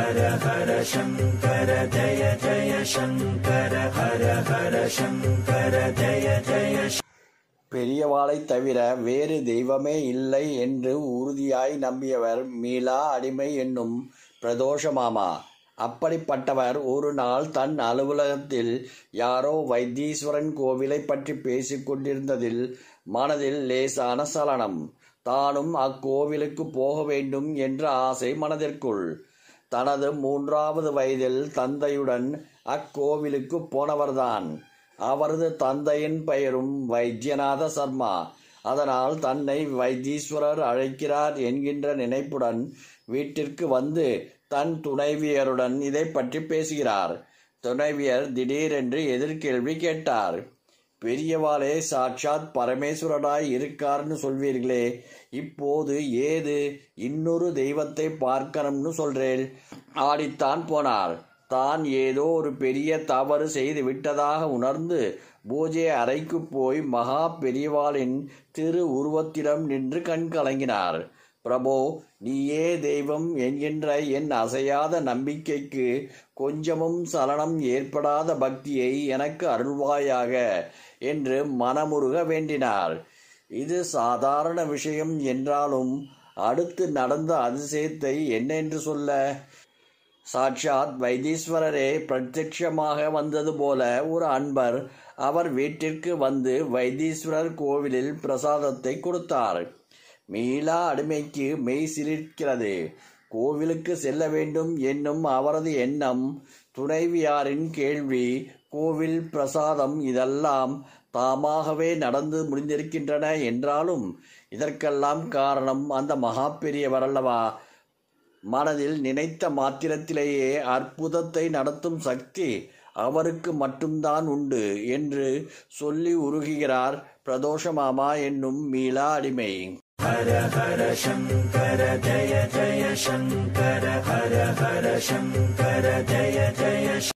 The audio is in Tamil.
ஹர ஹர சங்கர ஜய ஜய சங்கர ஹர ஹர சங்கர ஜய ஜய. பெரியவாளை தவிர வேறு தெய்வமே இல்லை என்று உறுதியாய் நம்பியவர் மீளா அடிமை என்னும் பிரதோஷ மாமா. அப்படிப்பட்டவர் ஒரு நாள் தன் அலுவலகத்தில் யாரோ வைத்தீஸ்வரன் கோவிலை பற்றி பேசிக் கொண்டிருந்ததில் மனதில் லேசான சலனம். தானும் அக்கோவிலுக்கு போக வேண்டும் என்ற ஆசை மனதிற்குள். தனது 3வது வயதில் தந்தையுடன் அக்கோவிலுக்கு போனவர்தான். அவரது தந்தையின் பெயரும் வைத்தியநாத சர்மா. அதனால் தன்னை வைத்தீஸ்வரர் அழைக்கிறார் என்கின்ற நினைப்புடன் வீட்டிற்கு வந்து தன் துணைவியருடன் இதை பற்றி பேசுகிறார். துணைவியர் திடீரென்று எதிர்கேள்வி கேட்டார். பெரியவாளே சாட்சாத் பரமேஸ்வரராய் இருக்கார்னு சொல்வீர்களே, இப்போது ஏது இன்னொரு தெய்வத்தை பார்க்கணும்னு சொல்றேன்? ஆடித்தான் போனார். தான் ஏதோ ஒரு பெரிய தவறு செய்து விட்டதாக உணர்ந்து பூஜை அறைக்கு போய் மகா பெரியவாளின் திரு உருவத்திடம் நின்று கண் கலங்கினார். பிரபோ, நீயே தெய்வம் என்கின்ற என் அசையாத நம்பிக்கைக்கு கொஞ்சமும் சலனம் ஏற்படாத பக்தியை எனக்கு அருள்வாயாக என்று மனமுருக வேண்டினார். இது சாதாரண விஷயம் என்றாலும் அடுத்து நடந்த அதிசயத்தை என்னென்று சொல்ல? சாட்சாத் வைத்தீஸ்வரரே பிரத்யட்சமாக வந்தது போல ஒரு அன்பர் அவர் வீட்டிற்கு வந்து வைத்தீஸ்வரர் கோவிலில் பிரசாதத்தை கொடுத்தார். மீளா அடிமைக்கு மெய் சிலிர்க்கிறது. கோவிலுக்கு செல்ல வேண்டும் என்னும் அவரது எண்ணம், துணைவியாரின் கேள்வி, கோவில் பிரசாதம் இதெல்லாம் தாமாகவே நடந்து முடிந்திருக்கின்றன என்றாலும் இதற்கெல்லாம் காரணம் அந்த மகா பெரியவர் அல்லவா? மனதில் நினைத்த மாத்திரத்திலேயே அற்புதத்தை நடத்தும் சக்தி அவருக்கு மட்டும்தான் உண்டு என்று சொல்லி உருகுகிறார் பிரதோஷ மாமா என்னும் மீளா அடிமை. ஹர ஹர சங்கர ஜய ஜய சங்கர ஹர ஹர சங்கர ஜய ஜய